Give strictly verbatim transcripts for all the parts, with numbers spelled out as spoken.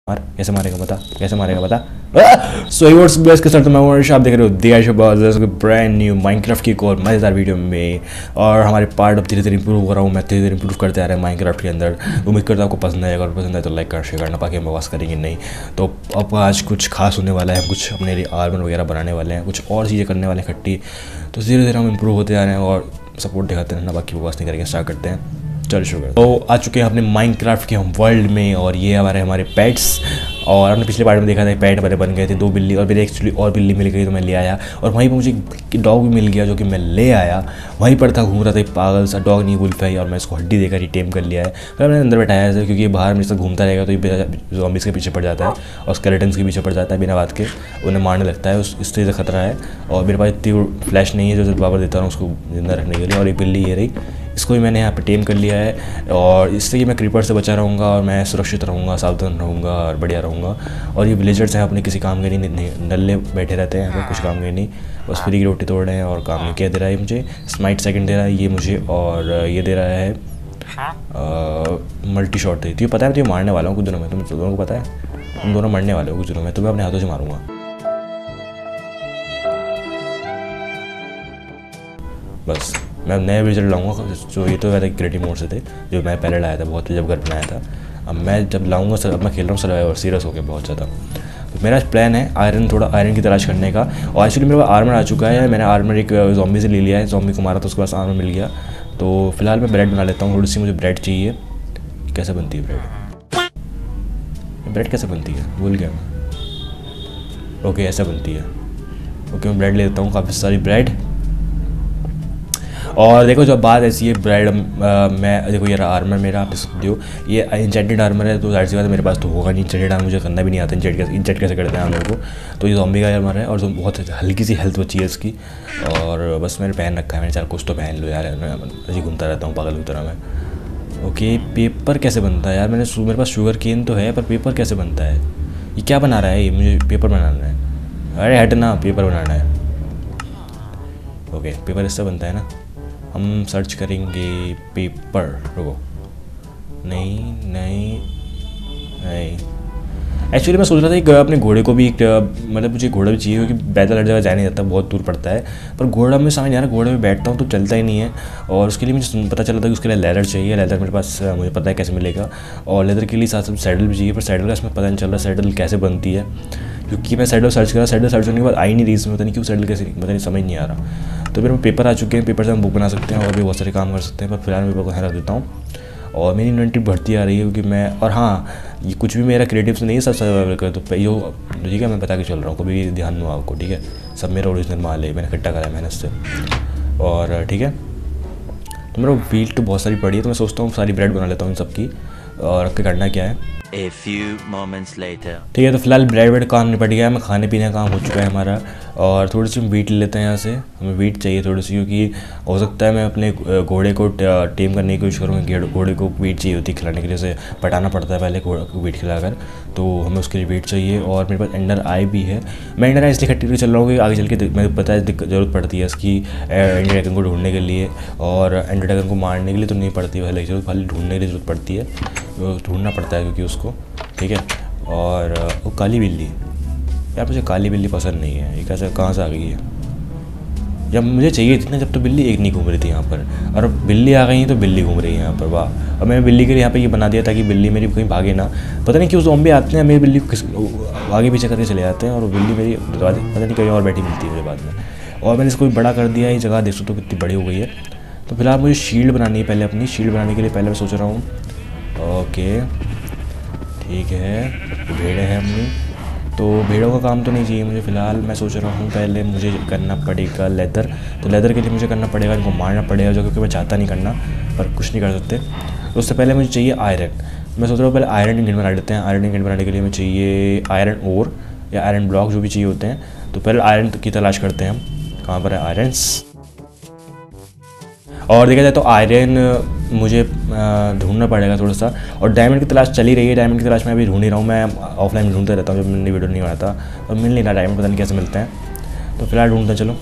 मार कैसे मारेगा बता, कैसे मारेगा बता। सो व्हाट्स बेस्ट के साथ मैं हूं, आप देख रहे हो दिया शबाज ब्रांड न्यू माइनक्राफ्ट की एक और मज़ेदार वीडियो में। और हमारे पार्ट अब धीरे धीरे इंप्रूव हो रहा हूँ मैं, धीरे धीरे इंप्रूव करते आ रहे हैं माइनक्राफ्ट के अंदर। उम्मीद करता हूँ आपको पसंद आएगा, अगर पसंद आए तो लाइक कर शेयर करना, बाकी हम बकवास करेंगे नहीं। तो अब आज कुछ खास होने वाला है, हम कुछ अपने लिए आर्मर वगैरह बनाने वाले हैं, कुछ और चीज़ें करने वाले हैं इकट्ठी। तो धीरे धीरे हम इंप्रूव होते आ रहे हैं और सपोर्ट दिखाते रहना, बाकी बकवास नहीं करेंगे, स्टार्ट करते हैं। चल शुगर। तो आ चुके हैं अपने माइनक्राफ्ट के हम वर्ल्ड में, और ये हमारे हमारे पेट्स। और हमने पिछले पार्ट में देखा था पेट हमारे बन गए थे दो बिल्ली, और फिर एक्चुअली और बिल्ली मिल गई तो मैं ले आया। और वहीं पर मुझे डॉग भी मिल गया जो कि मैं ले आया। वहीं पर था, घूम रहा था एक पागल सा डॉग, नहीं वुल्फ है, और मैं इसको हड्डी देकर ही टेम कर लिया है। फिर मैंने अंदर बैठाया है क्योंकि ये बाहर मेरे साथ घूमता रहेगा तो ये ज़ॉम्बीज़ के पीछे पड़ जाता है और स्केलेटन्स के पीछे पड़ जाता है बिना बात के, उन्हें मारने लगता है, उस इस तरह से खतरा है। और मेरे पास इतनी फ्लैश नहीं है जो बाबर देता हूँ उसको जिंदा रखने के लिए। और एक बिल्ली ये रही, इसको भी मैंने यहाँ पे टेम कर लिया है। और इससे कि मैं क्रीपर से बचा रहूँगा और मैं सुरक्षित रहूँगा, सावधान रहूँगा और बढ़िया रहूँगा। और ये विलेजर्स हैं अपने किसी काम के नहीं, नल्ले बैठे रहते हैं, कुछ काम के नहीं, बस फ्री की रोटी तोड़ रहे हैं। और काम में क्या दे रहा है मुझे, स्माइट सेकंड दे रहा है ये मुझे, और ये दे रहा है मल्टी शॉट दे। तो पता है मैं तुम्हें मारने वाला हूँ कुछ दिनों में, तुम दोनों को पता है, तुम दोनों मरने वाले हो कुछ दिनों में, तुम्हें अपने हाथों से मारूंगा। बस मैं नए विजिट लाऊंगा, जो ये तो वैसे क्रिएटिव मोड से थे जो मैं पहले लाया था बहुत, जब घर बनाया था। अब मैं जब लाऊंगा सर, अब मैं खेल रहा हूँ सर्वाइवर सीरियस हो गया बहुत ज़्यादा। तो मेरा प्लान है आयरन, थोड़ा आयरन की तलाश करने का। और एक्चुअली मेरे पास आर्मर आ चुका है, मैंने आर्मर एक ज़ॉम्बी से ले लिया है, ज़ॉम्बी को मारा तो उसके पास आर्मर मिल गया। तो फिलहाल मैं ब्रेड बना लेता हूँ, थोड़ी सी मुझे ब्रेड चाहिए। कैसे बनती है ब्रेड, ब्रेड कैसे बनती है भूल गया मैं। ओके ऐसा बनती है, ओके मैं ब्रेड ले लेता हूँ, काफ़ी सारी ब्रेड। और देखो जब बात ऐसी है ब्रेड, मैं देखो ये आर्मर मेरा, आप सकते हो ये इंचेंटेड आर्मर है, तो जाहिर सी बात है मेरे पास तो होगा नहीं इंचेंटेड आर्मर, मुझे करना भी नहीं आता इंचेंट कैसे इंचेंट कैसे करते हैं हम लोगों को। तो ये ज़ॉम्बी का आर्मर है और जो बहुत हल्की सी हेल्थ बची है इसकी, और बस मैंने पहन रखा है, मैंने चार कुछ तो पहन लो यार, मैं घूमता रहता हूँ पागल की तरह मैं। ओके पेपर कैसे बनता है यार, मैंने मेरे पास शुगर केन तो है पर पेपर कैसे बनता है, ये क्या बना रहा है ये, मुझे पेपर बनाना है। अरे हटना, पेपर बनाना है। ओके पेपर इससे बनता है ना, हम सर्च करेंगे पेपर, रुको नहीं नहीं नहीं। एक्चुअली मैं सोच रहा था कि अपने घोड़े को भी एक, मतलब मुझे घोड़ा भी चाहिए क्योंकि पैदल हर जगह जाया नहीं जाता, बहुत दूर पड़ता है। पर घोड़ा में समझ नहीं आ रहा, घोड़े में बैठता हूँ तो चलता ही नहीं है। और उसके लिए मुझे पता चला था कि उसके लिए लेदर चाहिए, लेदर मेरे पास मुझे पता है कैसे मिलेगा। और लेदर के लिए साथ साथ सैडल भी चाहिए, पर सैडल का इसमें पता नहीं चल रहा सैडल कैसे बनती है, क्योंकि मैं सैडल सर्च करा, सैडल सर्च करने के बाद आई नहीं रही इसमें, पता नहीं क्यों सैडल कैसे, पता नहीं समझ नहीं आ रहा। तो फिर पेपर आ चुके हैं, पेपर से हम बुक बना सकते हैं और भी बहुत सारे काम कर सकते हैं, पर फिलहाल मैं पेपर को हरा देता हूँ। और मेरी इन्वेंटरी बढ़ती आ रही है क्योंकि मैं, और हाँ ये कुछ भी मेरा क्रिएटिव से नहीं है, सब सर्वाइवल का। तो यो ठीक है मैं बता के चल रहा हूँ, कभी ध्यान दो आपको, ठीक है सब मेरा ओरिजिनल माल है, मैंने इकट्ठा करा है मेहनत से। और ठीक है तो मेरा व्हील तो बहुत सारी पड़ी है, तो मैं सोचता हूँ सारी ब्रेड बना लेता हूँ इन सबकी। और अब करना क्या है, A few moments later. ठीक है तो फिलहाल ब्रेड वेड काम निपट गया है, मैं खाने पीने का काम हो चुका है हमारा। और थोड़ी सी वीट ले लेते हैं यहाँ से, हमें वीट चाहिए थोड़ी सी, क्योंकि हो सकता है मैं अपने घोड़े को टेम करने की कोशिश करूँगा। घोड़े को वीट चाहिए होती है खिलाने के लिए, उसे पटाना पड़ता है पहले घोड़े को वीट खिलाकर, तो हमें उसके लिए वीट चाहिए। और मेरे पास एंडर आई भी है, मैं एंडर आई इसलिए इकट्ठी करके चल रहा हूँ कि आगे चल के मुझे पता है ज़रूरत पड़ती है इसकी एंडर ड्रैगन को ढूंढने के लिए, और एंडर ड्रैगन को मारने के लिए तो नहीं पड़ती है, जरूरत खाली ढूंढने के लिए ज़रूरत पड़ती है, ढूंढना पड़ता है क्योंकि उसको, ठीक है। और वो काली बिल्ली यार, मुझे काली बिल्ली पसंद नहीं है, ये कैसे कहाँ से आ गई है, जब मुझे चाहिए थी ना जब तो बिल्ली एक नहीं घूम रही थी यहाँ पर, और बिल्ली आ गई है तो बिल्ली घूम रही है यहाँ पर, वाह। और मैंने बिल्ली के लिए यहाँ पे ये बना दिया ताकि बिल्ली मेरी कहीं भागे ना, पता नहीं क्यों ज़ॉम्बी आते हैं मेरी बिल्ली को किस आगे पीछे करके चले जाते हैं, और वो बिल्ली मेरी पता नहीं कहीं और बैठी मिलती है मुझे बाद में। और मैंने इसको बड़ा कर दिया, ये जगह देख सकते हो कितनी बड़ी हो गई है। तो फिलहाल मुझे शील्ड बनानी है पहले, अपनी शील्ड बनाने के लिए पहले मैं सोच रहा हूँ, ओके ठीक है भेड़े हैं अपनी, तो भेड़ों का काम तो नहीं चाहिए मुझे फ़िलहाल। मैं सोच रहा हूँ पहले मुझे करना पड़ेगा लेदर, तो लेदर के लिए मुझे करना पड़ेगा, इनको मारना पड़ेगा जो क्योंकि मैं चाहता नहीं करना, पर कुछ नहीं कर सकते। तो उससे पहले मुझे चाहिए आयरन, मैं सोच रहा हूँ पहले आयरन इंगट बना लेते हैं। आयरन इंगट बनाने के लिए मुझे चाहिए आयरन ओर या आयरन ब्लॉक जो भी चाहिए होते हैं। तो पहले आयरन की तलाश करते हैं हम, कहाँ पर है आयरन्स। और देखा जाए तो आयरन मुझे ढूंढना पड़ेगा थोड़ा सा, और डायमंड की तलाश चली रही है, डायमंड की तलाश मैं अभी ढूंढ ही रहा हूँ, मैं ऑफलाइन ढूंढता रहता हूँ जब मैंने वीडियो नहीं बनाता, और मिल नहीं रहा डायमंड, पता नहीं कैसे मिलते हैं, तो फिलहाल ढूंढते चलो।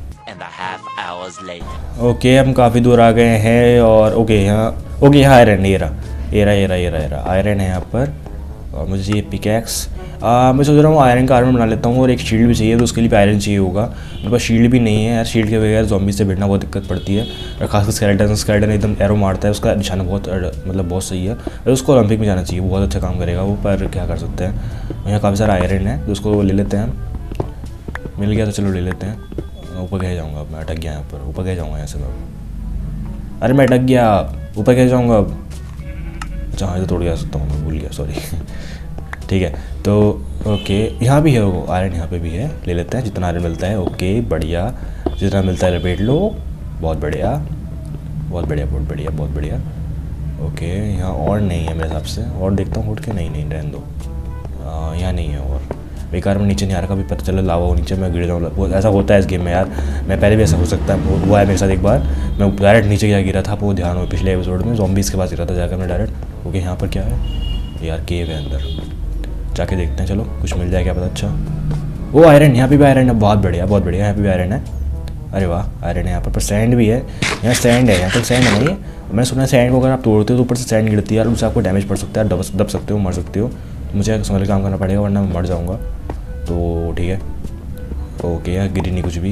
ओके हम काफ़ी दूर आ गए हैं, और ओके यहाँ ओके यहाँ आयरन, ये रहा ये रहा ये रहा ये रहा ये रहा आयरन है यहाँ पर। और मुझे चाहिए पिकैक्स। मैं सोच रहा हूँ आयरन का आर्मर बना लेता हूँ और एक शील्ड भी चाहिए, तो उसके लिए भी आयरन चाहिए होगा। मेरे पास शील्ड भी नहीं है यार, शील्ड के बगैर ज़ॉम्बी से भिड़ना बहुत दिक्कत पड़ती है। और खासकर स्केलेटन स्केलेटन एकदम एरो मारता है, उसका निशाना बहुत मतलब बहुत सही है, और उसको ओलंपिक में जाना चाहिए, वो बहुत अच्छा काम करेगा वो। पर क्या कर सकते हैं, यहाँ काफ़ी सारा आयरन है तो उसको ले लेते हैं। मिल गया तो चलो ले लेते हैं। ऊपर कह जाऊँगा अब, मैं अटक गया यहाँ पर, ऊपर कह जाऊँगा यहाँ से मैं। अरे मैं अटक गया, ऊपर कह जाऊँगा अब। अच्छा हाँ, ये तो तोड़ जा सकता हूँ, मैं भूल गया, सॉरी। ठीक है, तो ओके यहाँ भी है वो आयरन, यहाँ पे भी है, ले लेते हैं जितना आयरन मिलता है। ओके बढ़िया, जितना मिलता है लपेट लो। बहुत बढ़िया बहुत बढ़िया बहुत बढ़िया बहुत बढ़िया। ओके यहाँ और नहीं है मेरे हिसाब से, और देखता हूँ उठ के, नहीं नहीं रहने दो, यहाँ नहीं है और। बेकार में नीचे नहीं आ रहा, कभी पता चला लावा हो नीचे मैं गिर जाऊँ, वो ऐसा होता है इस गेम में यार। मैं पहले भी ऐसा हो सकता है, हुआ है मेरे साथ एक बार, मैं डायरेक्ट नीचे क्या गिरा था, वो ध्यान हो पिछले एपिसोड में ज़ॉम्बीज़ के पास गिरा था जाकर मैं डायरेक्ट। ओके यहाँ पर क्या है यार, केव है अंदर, जाके देखते हैं, चलो कुछ मिल जाए क्या पता। अच्छा वो आयरन, यहाँ पे भी आयरन है, बहुत बढ़िया बहुत बढ़िया, यहाँ पे भी आयरन है। अरे वाह आयरन है यहाँ पर, पर सैंड भी है, यहाँ सैंड है, यहाँ तक सैंड है नहीं। मैंने सुना है सैंड को अगर आप तोड़ते हो तो ऊपर से सैंड गिरती है और उससे आपको डैमेज पड़ सकता है, दब दब सकते हो, मर सकते हो। मुझे संभल काम करना पड़ेगा वरना मैं मर जाऊँगा, तो ठीक है। ओके यहाँ गिरी नहीं कुछ भी।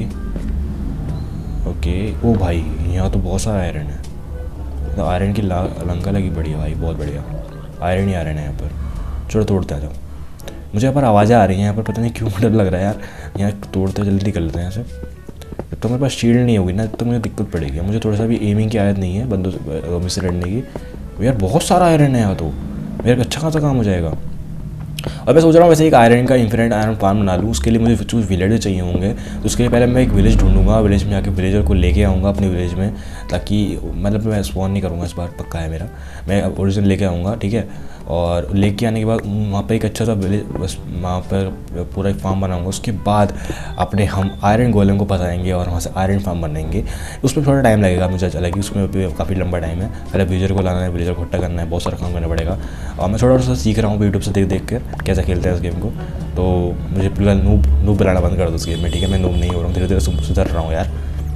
ओके ओ भाई यहाँ तो बहुत सारा आयरन है, तो आयरन की लंका लगी बढ़िया भाई, बहुत बढ़िया आयरन ही आयरन है यहाँ पर। चलो तोड़ते आ जाओ। मुझे यहाँ पर आवाज़ें आ रही हैं यहाँ पर, पता नहीं क्यों डर लग रहा है यार। यहाँ तोड़ते जल्दी कर लेते हैं यहाँ से। जब तक मेरे पास शील्ड नहीं होगी ना तब तो मुझे दिक्कत पड़ेगी। मुझे थोड़ा सा भी एमिंग की आदत नहीं है बंदों से से लड़ने की। यार बहुत सारा आयरन है यहाँ तो, मेरा अच्छा खासा काम हो जाएगा। और मैं सोच रहा हूँ वैसे एक आयरन का इन्फिनिट आयरन फार्म बना लूँ। उसके लिए मुझे कुछ विलेजर चाहिए होंगे, तो उसके लिए पहले मैं एक विलेज ढूंढूंगा, विलेज में जाके विलेजर को लेके आऊँगा अपने विलेज में, ताकि मतलब मैं स्पॉन नहीं करूँगा इस बार, पक्का है मेरा, मैं ओरिजिनल लेके आऊँगा। ठीक है, और लेके आने के बाद वहाँ पर एक अच्छा सा विलेज, बस वहाँ पर पूरा एक फार्म बनाऊँगा। उसके बाद अपने हम आयरन गोलेम को फंसाएंगे और वहाँ से आयरन फार्म बनाएंगे। उसमें थोड़ा टाइम लगेगा मुझे, हालांकि उसमें भी काफ़ी लंबा टाइम है। पहले विलेजर को लाना है, विलेजर को इकट्ठा करना है, बहुत सारा काम करना पड़ेगा। और मैं थोड़ा सा सीख रहा हूँ यूट्यूब से देख देख कर कैसे खेलते हैं इस गेम को, तो मुझे फिलहाल नूब नूब बनाना बंद कर दो इस गेम में। ठीक है, मैं नूब नहीं हो रहा हूँ, धीरे धीरे सुधर रहा हूँ यार।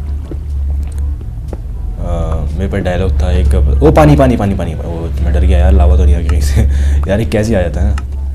मेरे पर डायलॉग था एक, ओ पानी पानी पानी पानी, वो मैं डर गया यार, लावा तो नहीं आ गया कहीं से यार, ये कैसे आ जाता है।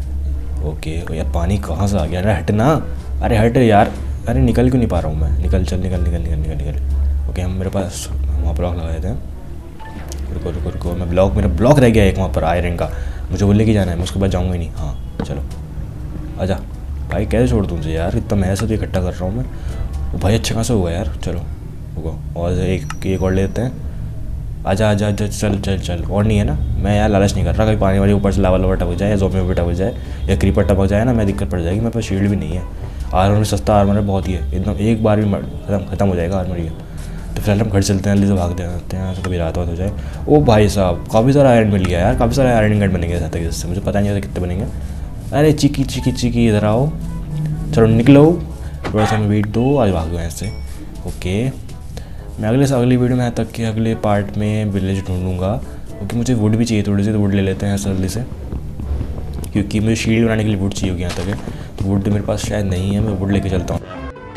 ओके ओ यार पानी कहाँ से आ गया, अरे हटना, अरे हट यार, अरे निकल क्यों नहीं पा रहा हूँ मैं, निकल चल निकल निकल निकल निकल निकल। ओके हम मेरे पास वहाँ ब्लॉक लगाए थे, रुको रुको रुको, मैं ब्लॉक, मेरा ब्लॉक रह गया एक वहाँ पर आयरन का, मुझे वो लेके जाना है, मैं उसके बाद जाऊँगा ही नहीं। हाँ चलो आजा भाई, कैसे छोड़ दूँ मुझे यार, इतना मैं ऐसा तो इकट्ठा कर रहा हूँ मैं। वो भाई अच्छा खासा हुआ यार, चलो रुको और एक एक और लेते हैं। आजा आजा आजा चल चल चल, और नहीं है ना, मैं यार लालच नहीं कर रहा, कहीं पानी वाली ऊपर से लावा लावा टपक जाए या ज़ॉम्बी में टपक जाए या क्रीपर टपक जाए ना, मैं दिक्कत पड़ जाएगी। मेरे पास शील्ड भी नहीं है, आर्मर भी सस्ता आर्मर है बहुत ही है, एकदम एक बार भी खत्म खत्म हो जाएगा आर्मर ये। तो फिलहाल हम घर चलते हैं, जल्दी से भाग जाते हैं, कभी रात वात हो जाए। ओ भाई साहब काफ़ी सारा आयरन मिल गया यार, काफ़ी सारे आयरन गन बनेंगे साथ तक, इससे मुझे पता नहीं होता कितने बनेंगे। अरे चिकी चिकी चिकी इधर आओ, चलो निकलो, थोड़ा सा मैं वेट दो, आज भाग गए ऐसे। ओके मैं अगले अगली वीडियो में यहाँ तक कि अगले पार्ट में विलेज ढूंढूंगा, क्योंकि मुझे वुड भी चाहिए थोड़ी सी, तो वुड ले लेते हैं जल्दी से, क्योंकि मुझे शील्ड बनाने के लिए वुड चाहिए होगी यहाँ तक है, तो वुड मेरे पास शायद नहीं है, मैं वुड लेके चलता हूँ।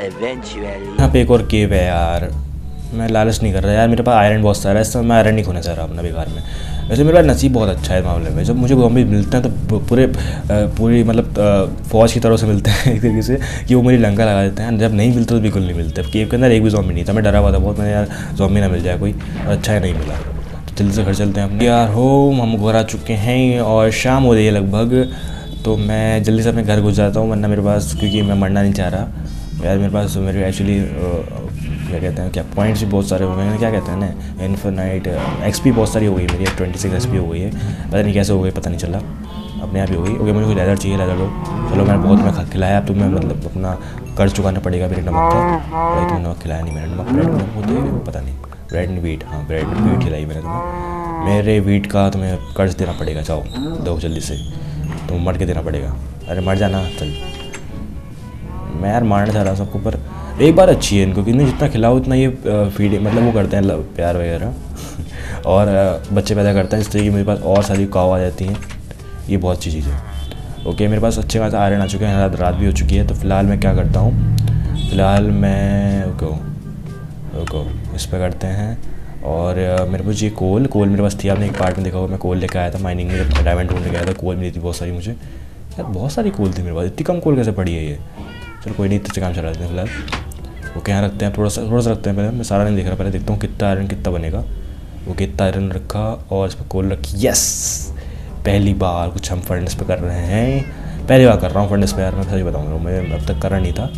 यहाँ पे एक और केव है यार, मैं लालच नहीं कर रहा यार, मेरे पास आयरन बहुत सारा है, इस समय मैं आयरन नहीं खोना चाह रहा अपना बेकार में। वैसे मेरा नसीब बहुत अच्छा है मामले में, जब मुझे ज़ॉम्बी मिलते हैं तो पूरे पूरी मतलब फौज की तरह से मिलते हैं एक तरीके से, कि वो मेरी लंका लगा देते हैं। जब नहीं मिलते तो बिल्कुल नहीं मिलते। केव के अंदर एक भी ज़ॉम्बी नहीं था, मैं डरा हुआ था बहुत, मैंने यार ज़ॉम्बी ना मिल जाए कोई, और अच्छा है नहीं मिला। तो जल्दी से घर चलते हैं अपने यार। हो हम घर आ चुके हैं और शाम हो रही है लगभग, तो मैं जल्दी से अपने घर घुस जाता हूँ, वरना मेरे पास, क्योंकि मैं मरना नहीं चाह रहा यार, मेरे पास मेरे एक्चुअली क्या कहते हैं, क्या पॉइंट्स भी बहुत सारे हो गए हैं, क्या कहते हैं ना, इन्फिनाइट एक्सपी बहुत सारी हो गई मेरी, ट्वेंटी सिक्स एक्सपी हो गई है, पता नहीं कैसे हो गई, पता नहीं चला, अपने आप ही हो गई। ओके मुझे कोई लेदर चाहिए, लेदर लो, चलो मैंने बहुत मैं खा खिलाया, अब तो मैं मतलब अपना कर्ज चुकाना पड़ेगा मेरे नमक का, तुम्हें नमक खिलाया नहीं मैंने, नमक ब्रेड नमक होते हैं पता नहीं, ब्रेड एंड वीट, हाँ ब्रेड वीट खिलाई मैंने तुम्हें, मेरे वीट का तुम्हें कर्ज देना पड़ेगा, जाओ दो जल्दी से, तुम्हें मर के देना पड़ेगा। अरे मर जाना चल, मैं यार मारना चाह रहा हूँ सबको, पर एक बार अच्छी है इनको, क्योंकि जितना खिलाओ उतना ये फीड मतलब वो करते हैं प्यार वगैरह और बच्चे पैदा करते हैं, इस तरीके मेरे पास और सारी काव आ जाती हैं, ये बहुत अच्छी चीज़ है। ओके मेरे पास अच्छे खासा आयरन आ चुके हैं, रात रात भी हो चुकी है, तो फिलहाल मैं क्या करता हूँ, फिलहाल मैं ओको ओको इस पर करते हैं, और अ, मेरे पास ये कोल कोल मेरे पास थी, आपने एक पार्ट में देखा होगा, मैं कोल लेकर आया था माइनिंग में, डायमंड ढूंढने गया था, कोल मिली थी बहुत सारी मुझे यार, बहुत सारी कोल थी मेरे पास, इतनी कम कोल कैसे पड़ी है ये। चलो कोई नहीं, इतने काम चला देते हैं फिलहाल। ओके यहाँ रखते हैं, थोड़ा सा थोड़ा सा रखते हैं पहले, मैं सारा नहीं देख रहा, पहले देखता हूँ कितना आयरन कितना बनेगा। वो कितना आयरन रखा और इस पर कोल रखी, यस पहली बार कुछ हम फर्नेस पे कर रहे हैं, पहली बार कर रहा हूँ फर्नेस पे यार, मैं सही बताऊँगा, मैं अब तक करा नहीं था।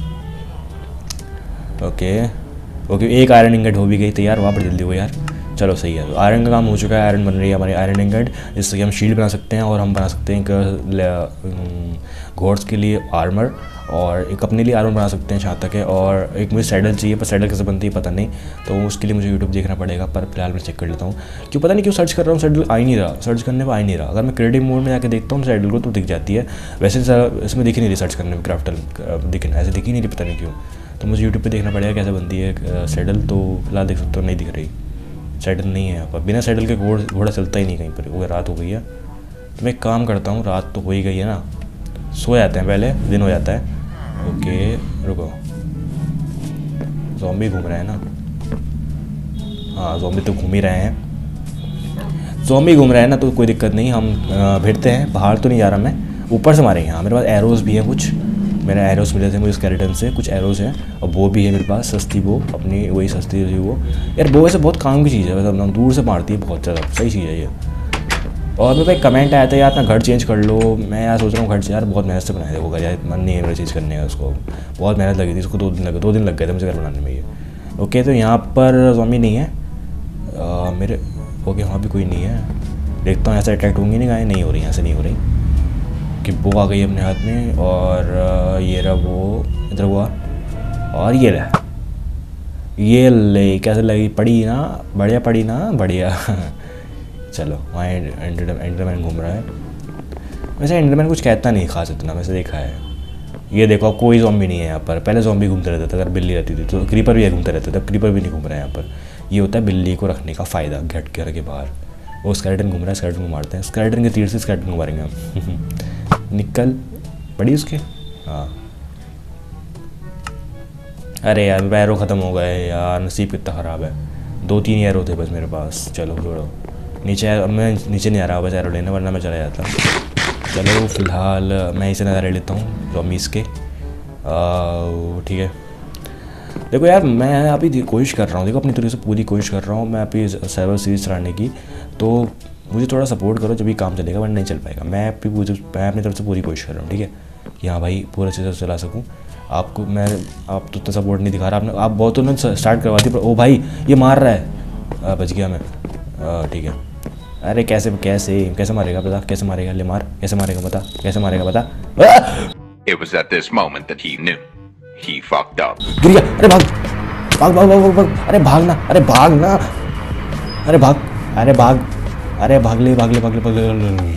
ओके ओके एक आयरन इंगट हो भी गई तैयार, वहाँ पर जल्दी हो यार। चलो सही है, तो आयरन का काम हो चुका है, आयरन बन रही है हमारी आयरन इंगट, जिससे कि हम शील्ड बना सकते हैं और हम बना सकते हैं एक घोड़स के लिए आर्मर और एक अपने लिए आर्मर बना सकते हैं जहाँ तक है। और एक मुझे सैडल चाहिए, पर सैडल कैसे बनती है पता नहीं, तो उसके लिए मुझे यूट्यूब देखना पड़ेगा, पर फिलहाल मैं चेक कर लेता हूँ। क्यों पता नहीं क्यों सर्च कर रहा हूँ, सैडल आ ही नहीं रहा, सर्च करने पर आ ही नहीं रहा। अगर मैं क्रिएटिव मोड में जाकर देखता हूँ सैडल को तो दिख जाती है, वैसे इसमें दिख ही नहीं रही, सर्च करने में क्राफ्टल दिख ऐसे दिख ही नहीं रही, पता नहीं क्यों। तो मुझे यूट्यूब पे देखना पड़ेगा कैसे बनती है सैडल, तो फिलहाल देख सकते हो नहीं दिख रही, सैडल नहीं है यहाँ पर, बिना सैडल के घोड़ घोड़ा चलता ही नहीं कहीं पर। वो रात हो गई है, तो मैं एक काम करता हूँ, रात तो हो ही गई है ना, सो जाते हैं पहले, दिन हो जाता है। ओके रुको, ज़ॉम्बी घूम रहे हैं ना, हाँ ज़ॉम्बी तो घूम ही रहे हैं, ज़ॉम्बी घूम रहे हैं ना, तो कोई दिक्कत नहीं, हम भिड़ते हैं। बाहर तो नहीं जा रहा मैं, ऊपर से मारेंगे। हाँ मेरे पास एरोज़ भी हैं कुछ, मेरे एरोस मिले थे मुझे स्केलेटन से, कुछ एरोज़ हैं और वो भी है मेरे पास, सस्ती वो अपनी वही सस्ती थी वो यार, वो वैसे बहुत काम की चीज़ है, मतलब दूर से मारती है बहुत ज़्यादा, सही चीज़ है ये। और मेरे पे एक कमेंट आया था यार अपना घर चेंज कर लो, मैं यार सोच रहा हूँ घर से यार बहुत मेहनत से बनाया होगा यार, मन नहीं है मेरा चेंज करने का, उसको बहुत मेहनत लगी थी, उसको दो दिन लगे दो दिन लग गए थे मुझे घर बनाने में ये। ओके तो यहाँ पर ज़ॉम्बी नहीं है आ, मेरे, ओके वहाँ भी कोई नहीं है, देखता हूँ ऐसा अट्रैक्ट होंगी नहीं, गाय नहीं हो रही, यहाँ से नहीं हो रही कि वो आ गई अपने हाथ में। और ये रहा वो इधर हुआ, और ये रहा, ये ले कैसे लगी, पड़ी ना, बढ़िया पड़ी ना, बढ़िया चलो वहाँ एंडरमैन घूम रहा है, वैसे एंडरमैन कुछ कहता नहीं खास इतना, वैसे देखा है। ये देखो अब कोई ज़ॉम्बी नहीं है यहाँ पर, पहले ज़ॉम्बी घूमते रहते थे, अगर बिल्ली रहती थी तो, क्रीपर भी घूमते रहते थे, अब क्रीपर भी नहीं घूम रहा है यहाँ पर। ये होता है बिल्ली को रखने का फ़ायदा, घट कर के बाहर। वो स्केलेटन घूम रहा है, स्केलेटन को मारते हैं, स्केलेटन के तीर से स्केलेटन को मारेंगे हम निकल पड़ी उसके, हाँ अरे यार एरो ख़त्म हो गए यार, नसीब कितना ख़राब है, दो तीन एरो थे बस मेरे पास। चलो छोड़ो, नीचे मैं नीचे नहीं आ रहा बस एरो लेने, वरना मैं चला जाता। चलो फिलहाल मैं इसे नज़ारे लेता हूँ ज़ॉम्बीज़ के, ठीक है। देखो यार मैं अभी कोशिश कर रहा हूँ, देखो अपनी तरीके से पूरी कोशिश कर रहा हूँ मैं अभी सर्वर सीरीज चलाने की, तो मुझे थोड़ा सपोर्ट करो जब भी काम चलेगा, वरना नहीं चल पाएगा। मैं अपनी मैं अपनी तरफ से पूरी कोशिश कर रहा हूँ, ठीक है, कि हाँ भाई पूरा अच्छे से चला सकूँ। आपको मैं आप तो उतना सपोर्ट नहीं दिखा रहा, आपने आप बहुत उन्होंने स्टार्ट करवा दी, पर ओ भाई ये मार रहा है, बच गया मैं, ठीक है। अरे कैसे कैसे कैसे मारेगा बता, कैसे मारेगा, ले मार, कैसे मारेगा बता, कैसे मारेगा बता। It was at this moment that he knew he fucked up. गिर गया, अरे भाग भाग भाग भाग भाग, अरे भागना, अरे भागना, अरे भाग, अरे भाग, अरे भाग ले भाग ले भाग ले भाग ले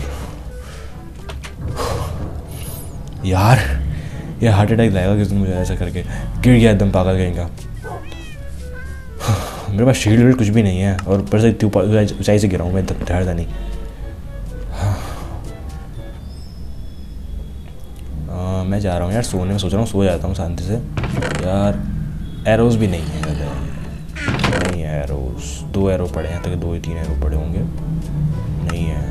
यार, ये हार्ट अटैक लाएगा किसी मुझे ऐसा करके, गिर गया एकदम पागल कहीं का। मेरे पास शील्ड वील्ड कुछ भी नहीं है, और ऊपर से इतनी ऊंचाई से गिरा हूँ मैं, ठहरता नहीं। आ, मैं जा रहा हूँ यार सोने में, सोच रहा हूँ सो जाता हूँ शांति से यार। एरोज़ भी नहीं है, नहीं है एरोज़, दो एरो पड़े हैं, तक दो या तीन एरो पड़े होंगे, नहीं है।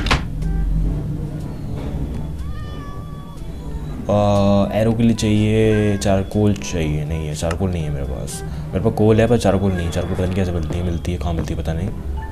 एरो के लिए चाहिए चारकोल, चाहिए नहीं है चारकोल, नहीं है मेरे पास, मेरे पास कोल है पर चारकोल नहीं है। चारकोल पता नहीं कैसे मिलती है, मिलती है कहाँ मिलती है पता नहीं।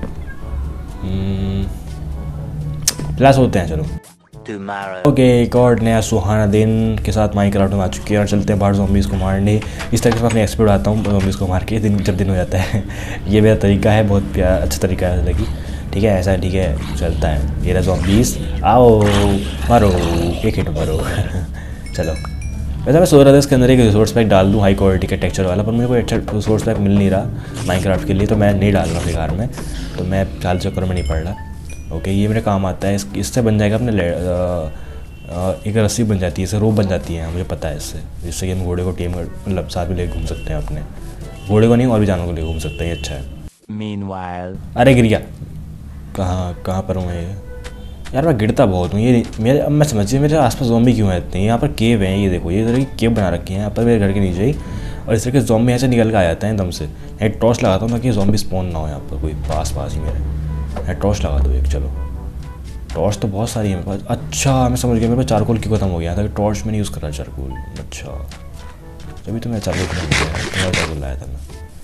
प्लस होते हैं, चलो ओके। एक और नया सुहाना दिन के साथ माइनक्राफ्ट में आ चुके हैं और चलते हैं बाहर ज़ॉम्बीज़ को मारने। इस तरीके से अपने एक्सपर्ट आता हूँ ज़ॉम्बीज़ को मार के, दिन जब दिन हो जाता है ये मेरा तरीका है, बहुत प्यारा अच्छा तरीका है लगी, ठीक है ऐसा, ठीक है चलता है। ये रहा ज़ॉम्बीज़, आओ मारो, एक हिट मारो चलो। वैसे मैं सोच रहा था इसके अंदर एक रिसोर्स पैक डाल दूँ हाई क्वालिटी का टेक्सचर वाला, पर मुझे कोई अच्छा रिसोर्स पैक मिल नहीं रहा माइनक्राफ्ट के लिए, तो मैं नहीं डाल रहा बेकार में, तो मैं चाल चक्कर में नहीं पड़ रहा। ओके ये मेरे काम आता है, इस इससे बन जाएगा अपने एक रस्सी बन जाती है, इससे रोप बन जाती है, मुझे पता है इससे, जिससे कि हम घोड़े को टेम कर मतलब साथ में ले घूम सकते हैं, अपने घोड़े को नहीं और भी जानवरों को ले घूम सकते हैं, ये अच्छा है। Meanwhile, अरे गिर गया, कहाँ कहाँ पर हूँ मैं यार, मैं गिरता बहुत हूँ। ये मेरे अब मैं समझिए मेरे आसपास ज़ॉम्बी क्यों है इतने, यहाँ पर केव हैं, ये देखो ये इधर की केव बना रखी है यहाँ पर मेरे घर के नीचे ही, और इस तरह के ज़ॉम्बी यहाँ से निकल के आ जाते हैं एकदम से। एक टॉर्च लगाता हूँ ताकि ज़ॉम्बी स्पॉन ना हो यहाँ पर कोई पास पास ही मेरे। मैं टॉर्च लगा दो एक, चलो टॉर्च तो बहुत सारी है मेरे पास। अच्छा मैं समझ गया, मेरे पास चारकोल क्यों खत्म हो गया था, टॉर्च में नहीं यूज़ कर रहा चारकोल। अच्छा तभी तो मैं चारकोल खत्म हो गया, तुम्हारा चारकोल लाया था मैं।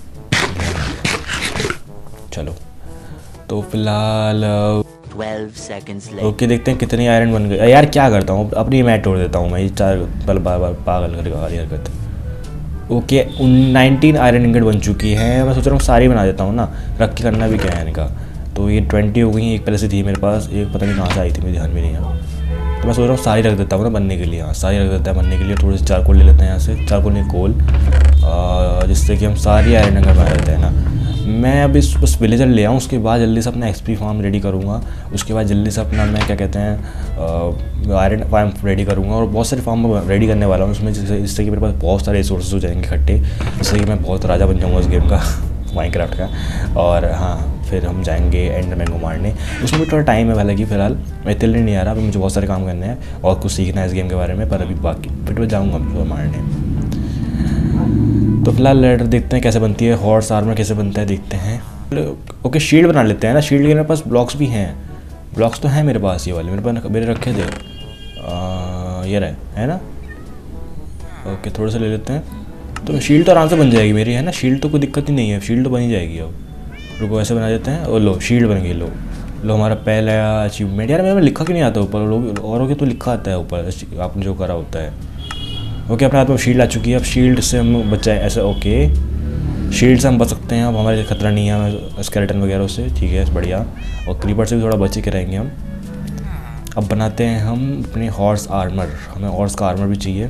चलो तो फिलहाल twelve seconds later. ओके देखते हैं कितनी आयरन बन गई। यार क्या करता हूँ अपनी मैट तोड़ देता हूँ मैं, ये चार पल बार बार पागल कर वाली हरकत। ओके नाइनटीन आयरन इंगट बन चुकी है। मैं सोच रहा हूँ सारी बना देता हूँ ना, रख के करना भी क्या है इनका। तो ये ट्वेंटी हो गई, एक पहले से थी मेरे पास, एक पता नहीं कहाँ से आई थी, मेरे ध्यान में नहीं है। तो मैं सोच रहा हूँ सारी रख देता हूँ ना बनने के लिए। हाँ सारी रख देता है बनने के लिए। थोड़ी सी चारकोल ले लेते हैं यहाँ से, चारकोल नहीं कोल, जिससे कि हम सारी आयरन इंगट बना देते हैं ना। मैं अभी बस विलेजर ले आऊँ, उसके बाद जल्दी से अपना एक्सपी फार्म रेडी करूँगा। उसके बाद जल्दी से अपना मैं क्या कहते हैं आयरन फार्म रेडी करूँगा, और बहुत सारे फार्म रेडी करने वाला हूँ उसमें, जिससे जिससे कि मेरे पास बहुत सारे रिसोर्सेज हो जाएंगे इकट्ठे, जिससे कि मैं बहुत राजा बन जाऊँगा उस गेम का माइनक्राफ्ट का। और हाँ फिर हम जाएंगे एंडरमैन को मारने। उसमें भी थोड़ा टाइम है हालांकि, फ़िलहाल मैं इतने नहीं आ रहा, अभी मुझे बहुत सारे काम करने हैं और कुछ सीखना है इस गेम के बारे में, पर अभी बाकी फिर मैं जाऊँगा मारने। तो फिलहाल लेटर देखते हैं कैसे बनती है, हॉर्स आर्मर कैसे बनता है देखते हैं। ओके शील्ड बना लेते हैं ना, शील्ड के मेरे पास ब्लॉक्स भी हैं, ब्लॉक्स तो हैं मेरे पास, ये वाले मेरे पास मेरे रखे थे। आ, ये रहे है ना। ओके थोड़े से ले लेते हैं, तो शील्ड तो आराम से बन जाएगी मेरी, है ना। शील्ड तो कोई दिक्कत ही नहीं है, शील्ड तो बन ही जाएगी। अब रुको ऐसे बना देते हैं, और लो शील्ड बन गई। लो लो हमारा पहला अचीवमेंट। यार मेरे में लिखा क्यों नहीं आता ऊपर, लोग औरों के तो लिखा आता है ऊपर आपने जो करा होता है। ओके अपने हाथ में शील्ड आ चुकी है, अब शील्ड से हम बचाए ऐसे। ओके शील्ड से हम बच सकते हैं, अब हमारे खतरा नहीं है हमें स्केलेटन वगैरह से, ठीक है बढ़िया। और क्रीपर से भी थोड़ा बचे के रहेंगे हम। अब बनाते हैं हम अपने हॉर्स आर्मर, हमें हॉर्स का आर्मर भी चाहिए।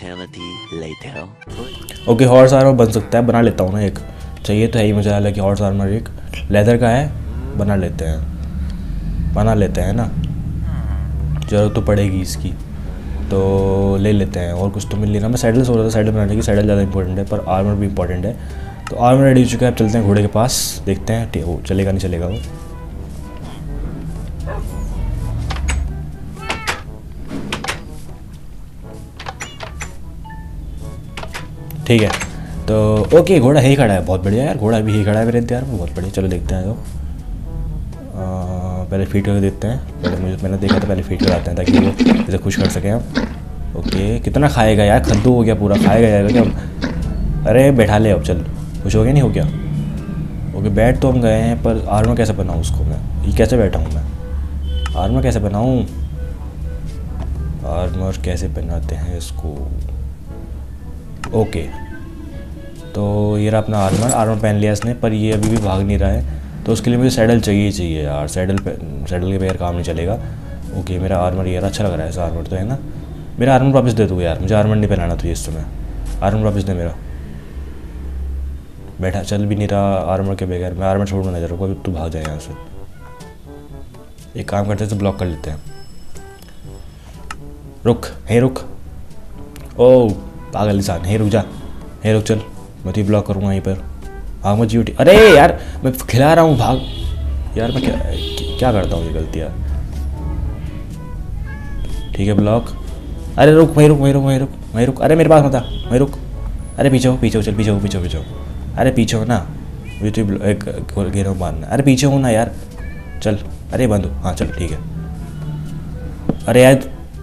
ओके हॉर्स आर्मर बन सकता है, बना लेता हूँ ना एक, चाहिए तो है ही मुझे हालांकि हॉर्स आर्मर। एक लेदर का है, बना लेते हैं बना लेते हैं ना, ज़रूरत तो पड़ेगी इसकी तो ले लेते हैं। और कुछ तो मिल नहीं रहा। मैं सैडल सोच रहा था सैडल बनाने की, सैडल ज़्यादा इंपॉर्टेंट है पर आर्मर भी इंपॉर्टेंट है। तो आर्मर रेडी हो चुका है, अब चलते हैं घोड़े के पास, देखते हैं वो चलेगा नहीं चलेगा वो। ठीक है तो ओके घोड़ा ही खड़ा है, बहुत बढ़िया यार, घोड़ा भी ही खड़ा है मेरे इंतजार में, बहुत बढ़िया। चलो देखते हैं तो पहले फीट करके देखते हैं, पहले मुझे मैंने देखा था पहले फीट कराते हैं ताकि वो इसे खुश कर सकें हम। ओके कितना खाएगा यार, खद्दू हो गया पूरा, खाएगा यार क्या। अरे बैठा ले अब, चल खुश हो गया नहीं हो गया। ओके बैठ तो हम गए हैं, पर आर्मर कैसे बनाऊँ उसको मैं, ये कैसे बैठा हूँ मैं, आर्मर कैसे बनाऊँ, आर्मर कैसे बनाते हैं इसको। ओके तो ये रहा अपना आर्मर, आर्मर पहन लिया इसने, पर ये अभी भी भाग नहीं रहा है, तो उसके लिए मुझे सैडल चाहिए ही चाहिए यार। सैडल पे सैडल के बगैर काम नहीं चलेगा। ओके मेरा आर्मर यार अच्छा लग रहा है, ऐसा आर्मर तो है ना। मेरा आर्मर वापस दे दो यार, मुझे आर्मर नहीं पहनाना तुझे इस समय, आर्मर वापस दे मेरा। बैठा चल भी नहीं रहा आर्मर के बगैर, मैं आर्मर छोड़ना नहीं चाह रहा, तू भाग जाए यहाँ से। एक काम करते हैं तो ब्लॉक कर लेते हैं। रुक हे रुक, ओ पागल इंसान, हे रुक जा, हे रुक चल, मैं तो ब्लॉक करूँगा यहीं पर, भाग मत जी। अरे यार मैं खिला रहा हूँ, भाग यार, मैं क्या क्या करता हूँ ये गलती यार। ठीक है ब्लॉक, अरे रुक वहीं रुक वहीं रुक वहीं रुक वहीं रुक, अरे मेरे पास मत आ, वहीं रुक, अरे पीछे हो पीछे हो, चल पीछे हो पीछे हो पीछे हो, अरे पीछे हो ना, ये तो एक घेरों मारना, अरे पीछे हो ना यार, चल अरे बंद हो, हाँ चल ठीक है। अरे यार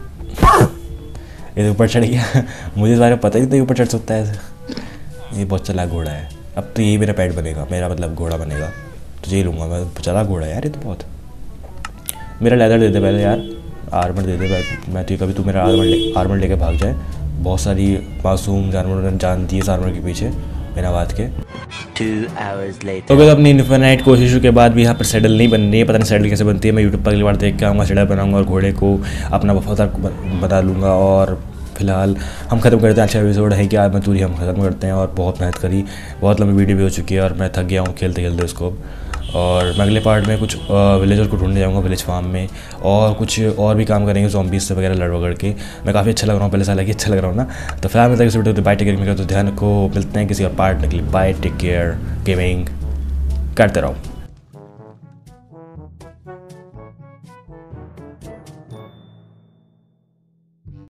ये तो ऊपर चढ़ गया मुझे इस बारे में पता ही नहीं था ऊपर चढ़ सकता है ऐसे। ये बहुत चला घोड़ा है, अब तो यही मेरा पेट बनेगा, मेरा मतलब घोड़ा बनेगा, तो ये लूँगा मैं, चला घोड़ा यार ये तो बहुत। मेरा लेदर दे दे पहले यार, आर्मर दे दे, मैं तो कभी तू मेरा आर्मर ले आर्मर लेके भाग जाए। बहुत सारी मासूम जानवर जानती है इस आर्मर के पीछे बिना बात के। तो अगर अपनी इन्फिनाइट कोशिशों के बाद भी यहाँ पर सैडल नहीं बन रही है, पता नहीं सैडल कैसे बनती है। मैं यूट्यूब पर अगली बार देख के आऊँगा, सैडल बनाऊँगा और घोड़े को अपना वफादार बता लूँगा। और फिलहाल हम खत्म करते हैं, अच्छा एपिसोड है कि आज मजदूरी हम खत्म करते हैं। और बहुत मेहनत करी, बहुत लंबी वीडियो भी हो चुकी है और मैं थक गया हूँ खेलते खेलते इसको। और मैं अगले पार्ट में कुछ विलेजर को ढूंढने जाऊँगा विलेज फार्म में, और कुछ और भी काम करेंगे ज़ॉम्बीज़ से वगैरह लड़ वगड़ के। मैं काफ़ी अच्छा लग रहा हूँ, पहले साल की अच्छा लग रहा हूँ ना। तो फिलहाल मैं इस वीडियो को बाय टेक केयर में, तो ध्यान को मिलते हैं किसी और पार्ट निकली। बाय टेक केयर, गेमिंग करते रहो।